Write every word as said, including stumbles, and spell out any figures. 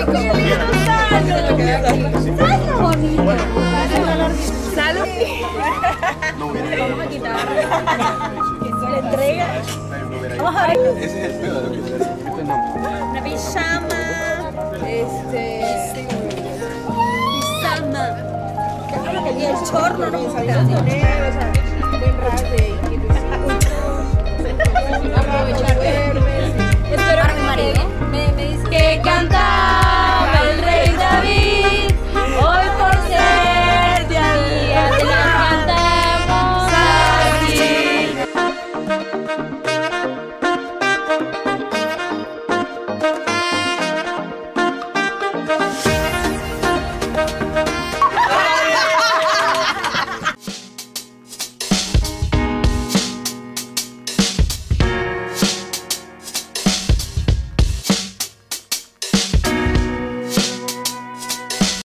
rico. Salud. Bonito. Salud. Vamos a quitar. La entrega. Vamos a ver. Ese es el pedo de lo que se hace. Una pijama. Este. Pijama. Y el chorro no gusta. Buen ras de